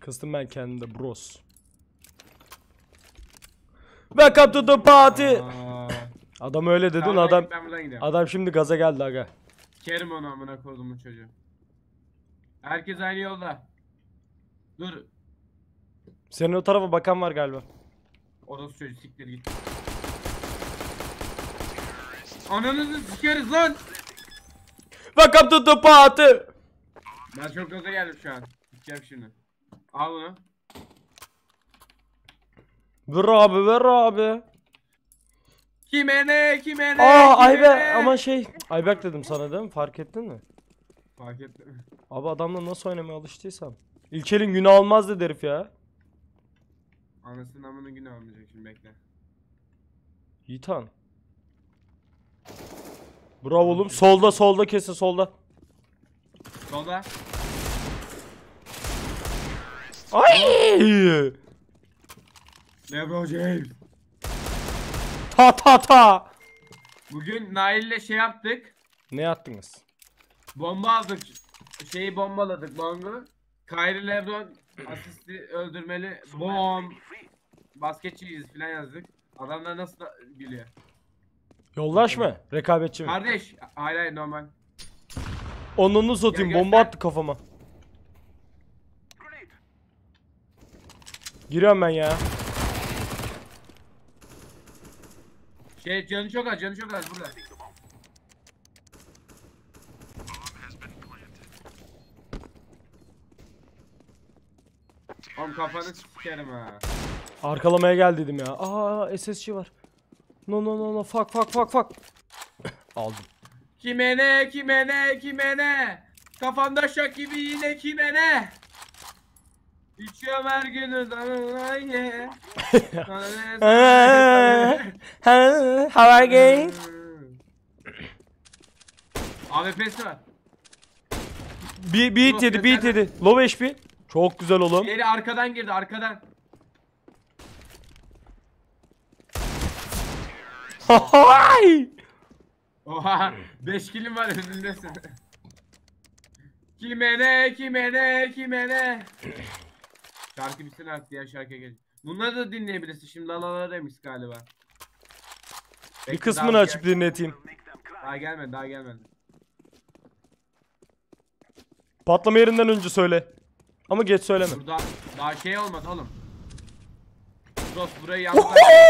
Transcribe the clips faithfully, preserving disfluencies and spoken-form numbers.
Kıstım ben kendimde bros. Welcome to the party. Aa. Adam öyle dedin Tamam, adam. ben buradan gidiyorum. Adam şimdi gaza geldi aga. Kerim onu amına koydum bu çocuğu. Herkes aynı yolda. Dur. Senin o tarafa bakan var galiba. Orası çocuğu siktir git. Ananızı sikeriz lan. Welcome to the party. Ben çok gaza geldim şu an. Gideceğim şimdi. Al bunu. Ver abi ver abi. Kime ne kime ne Aa kime Ayber ne? ama şey Ayberk dedim sana değil mi? Fark ettin mi? Fark ettim. Abi adamla nasıl oynamaya alıştıysam. İlkel'in günü almaz dedi herif ya. Anasının amının günü almayacak şimdi bekle. Yiğitan. Bravo oğlum. Solda solda kesin solda. Solda. Ay! LeBron James. Ta ta ta. Bugün Nail'le şey yaptık. Ne yaptınız? Bomba aldık. Şeyi bombaladık bongu. Kyrie LeBron asisti öldürmeli. Bom. Basketçiyiz falan yazdık. Adamlar nasıl da gülüyor. Yoldaş mı? Rekabetçi mi? Kardeş. Hayır hayır normal. Onunu satayım. Gel, gel, Bomba gel. attı kafama. Giriyorum ben ya. Şey canı çok az canı çok az burada. Oğlum kafanı sikerim ha. Arkalamaya gel dedim ya. Aa S S G var. No no no no fuck fuck fuck fuck. Aldım. Kime ne kime ne kime ne? Kafamda şak gibi yine kime ne? İçiyorum her gün ye. How are you? A W P'si var. Bir beat yedi beat yedi. Low H P. Çok güzel oğlum. Geri arkadan girdi arkadan. Hay! Oha beş kilim var önündesin. Kime ne kime ne kime ne? Şarkı bitsin artık ya şarkıya geç. Bunları da dinleyebilirsin şimdi lalalara demiş galiba. Bir Bekle, kısmını daha açıp gel- dinleteyim. Daha gelmedi daha gelmedi. Patlama yerinden önce söyle. Ama geç söyleme. Burada daha şey olmadı oğlum. Bros burayı yaptılar.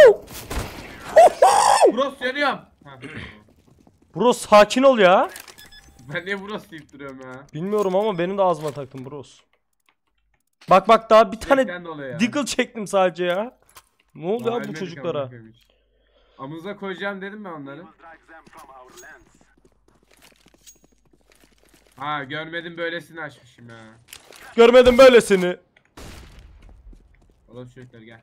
Bros yanıyorum. Ha. Bro sakin ol ya. Ben niye Bros deyip duruyorum ya? Bilmiyorum ama benim de ağzıma taktım bros. Bak bak daha bir tane Zevkten dolayı ya. Deagle çektim sadece ya. Ne oldu Daha ya bu ölmedik çocuklara? amına koyayım hiç. Amıza koyacağım dedim ben onları. Ha görmedim böylesini açmışım ya. Görmedim böylesini. Oğlum çocuklar gel.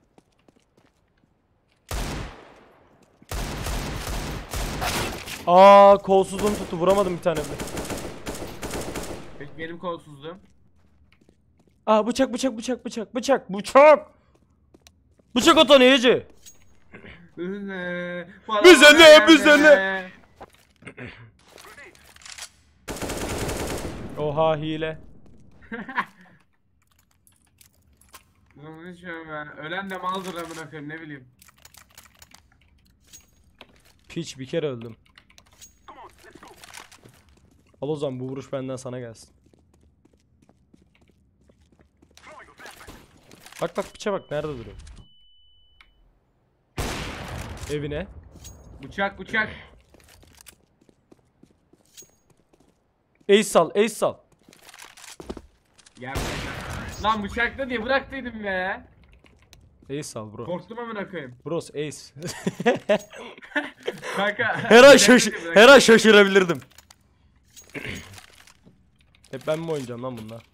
Aa kolsuzluğum tuttu vuramadım bir tane bile. Peki benim kolsuzluğum. Aa bıçak bıçak bıçak bıçak bıçak bıçak. Bıçak atan Ece. Bize ne? Bize ne, bize ne? Oha hile. Konuşuyorum ben. Ölen de maldır amına koyayım ne bileyim. Piç bir kere öldüm. Al o zaman bu vuruş benden sana gelsin. Bak bak piçe bak nerede duruyor. Evine. Bıçak bıçak. Ace sal ace sal. Gerçekten. Lan bıçakla diye bıraktıydım ya. Ace sal bro. Korktum amına koyayım. Bros ace. Kanka. Her an şaş her an şaşırabilirdim. Hep ben mi oynayacağım lan bunlar?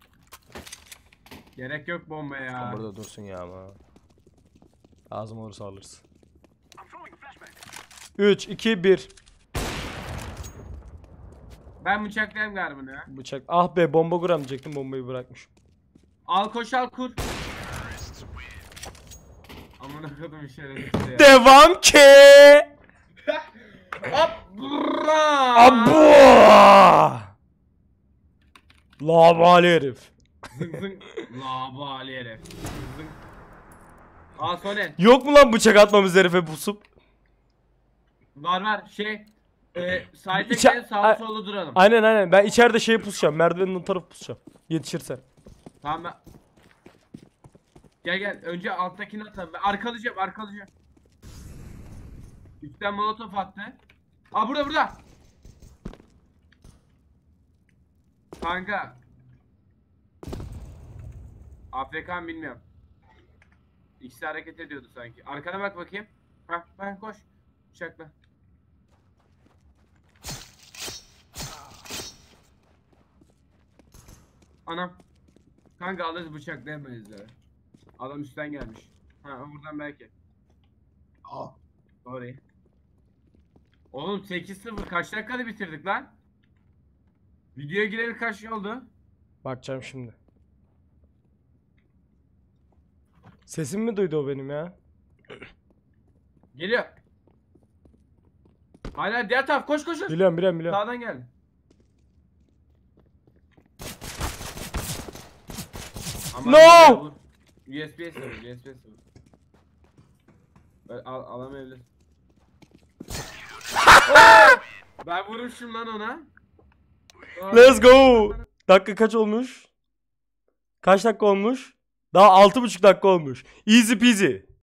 Gerek yok bomba ya. Burada dursun ya ama. Ağzıma olursa alırsın. üç iki bir. Ben bıçaklayayım garbını ya. Bıçak. Ah be bomba kuramayecektim bombayı bırakmışım. Al koş al kur. Amına koydum şerefsiz ya. Devam ki. Abra. Abu. Labali herif. Zıng zıng. Labali herif. Zıng zıng. Aa Soner. Yok mu lan bıçak atmamız herife pusup? Var var şey. E, sahilde İçe- gelin A- sağ solu duralım. Aynen aynen. Ben içeride şeyi pusacağım. Merdivenin o tarafı pusacağım. Yetişirsen. Tamam ben. Gel gel. Önce alttakini atalım. Ben arkalayacağım arkalayacağım. Üstten molotof attı. Aa burada burada. Kanka. Afrikan bilmiyorum. İkisi hareket ediyordu sanki. Arkana bak bakayım. Hah ben koş. Bıçakla. Anam. Kanka alırız bıçaklayamayız ya. Adam üstten gelmiş. Ha buradan belki. Aa. Orayı. Oğlum sekiz sıfır kaç dakikada bitirdik lan? Videoya gireli kaç şey oldu? Bakacağım şimdi. Sesimi mi duydu o benim ya? Geliyor. Hala diğer taraf koş koş koş. Biliyorum biliyorum biliyorum. Sağdan geldi. Aman No! ya, vur. U S B'ye sıvır, U S B'ye sıvır. Böyle Al, alamayabilirsin. Ben vurmuşum lan ona. Let's go. Dakika kaç olmuş? Kaç dakika olmuş? Daha altı buçuk dakika olmuş. Easy peasy.